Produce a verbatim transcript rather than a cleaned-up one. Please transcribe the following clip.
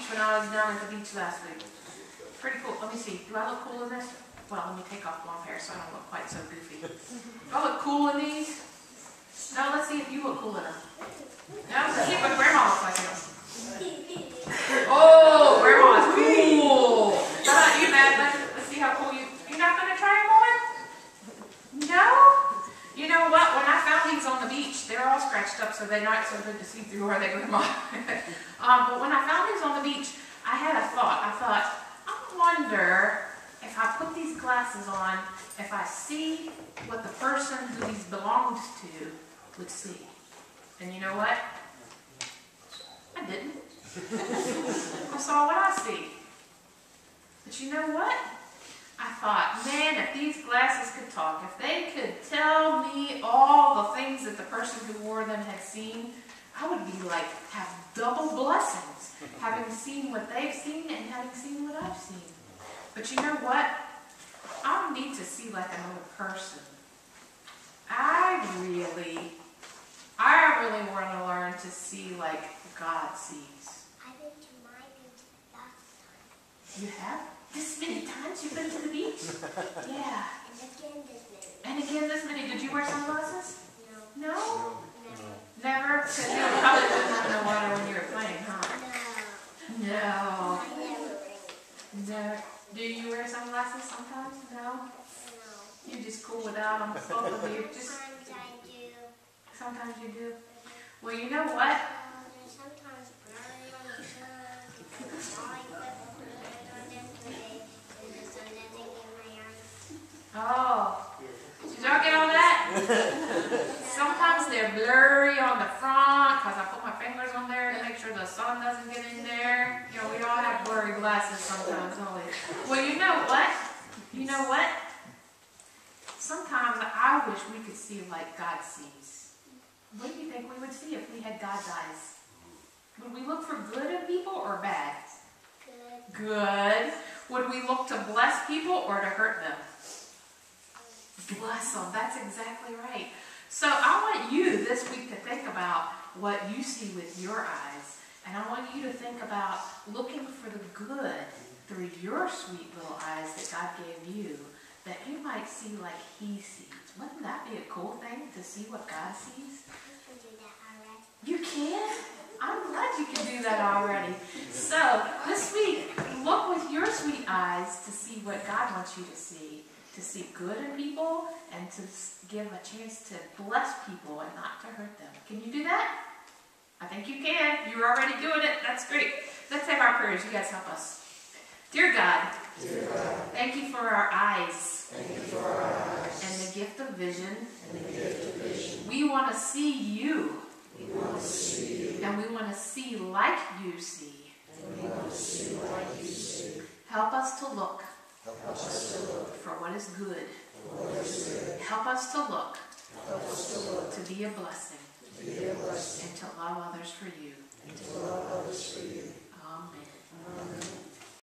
when I was down at the beach last week. Pretty cool. Let me see. Do I look cool in this? Well, let me take off long hair so I don't look quite so goofy. Do I look cool in these? No, let's see if you look cool in them. No, let's see what Grandma looks like in them. Oh, Grandma's cool. How about you, Madeline? Let's see how cool you... You're not going to try them on? No? You know what? When I found these on the beach, they're all scratched up, so they're not so good to see through, are they, Grandma? um, but when I found these on the beach, I had a thought. I thought, I wonder if I put these glasses on, if I see what the person who these belongs to would see. And you know what? I didn't. I saw what I see. But you know what? I thought, man, if these glasses could talk, if they could tell me all the things that the person who wore them had seen, I would be like, have double blessings, having seen what they've seen and having seen what I've seen. But you know what? I don't need to see like another person. I really, I really want to learn to see like God sees. I've been to my beach last time. You have? This many times you've been to the beach? Yeah. And again this many. And again this many. Did you wear sunglasses? No. No? Never. Never? Because you probably didn't have no water when you were playing, huh? No. No. I never wear No. Do you wear sunglasses sometimes? No? No. You're just cool without them. Both of you. Just Sometimes I do. sometimes you do. Well, you know what? Uh, there's sometimes blurry on the sun. All equipment blurry on them today. And the sun doesn't get my eyes. Oh. Did y'all get all that? Sometimes they're blurry on the front because I put my fingers on there to make sure the sun doesn't get in there. You know, we all have blurry glasses sometimes, don't we? Well, you know what? You know what? Sometimes I wish we could see like God sees. What do you think we would see if we had God's eyes? Would we look for good in people or bad? Good. Good. Would we look to bless people or to hurt them? Bless them. That's exactly right. So I want you this week to think about what you see with your eyes. And I want you to think about looking for the good through your sweet little eyes that God gave you, that you might see like He sees. Wouldn't that be a cool thing to see what God sees? I can do that already. You can? I'm glad you can do that already. So this week, look with your sweet eyes to see what God wants you to see. To see good in people and to give a chance to bless people and not to hurt them. Can you do that? I think you can. You're already doing it. That's great. Let's have our prayers. You guys help us. Dear God, Dear God, thank you for our eyes. thank you for our eyes And the gift of vision. and the gift of vision. We want to see you. We want to see you, And we want to see like you see. and we want to see like you see. Help us to look Help us to look for what is good. for what is good. Help us to look Help us to look to be a blessing to be a blessing and to love others for you. and to love others for you. Amen. Amen.